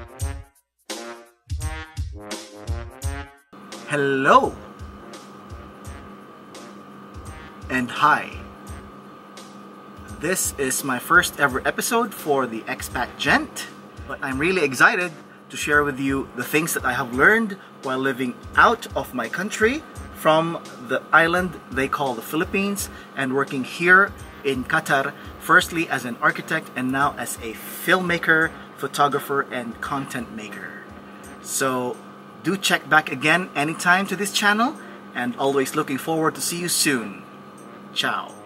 Hello and hi. This is my first ever episode for the EXPAT Gent, but I'm really excited to share with you the things that I have learned while living out of my country from the island they call the Philippines and working here in Qatar, firstly as an architect and now as a filmmaker, photographer, and content maker. So do check back again anytime to this channel, and always looking forward to see you soon. Ciao.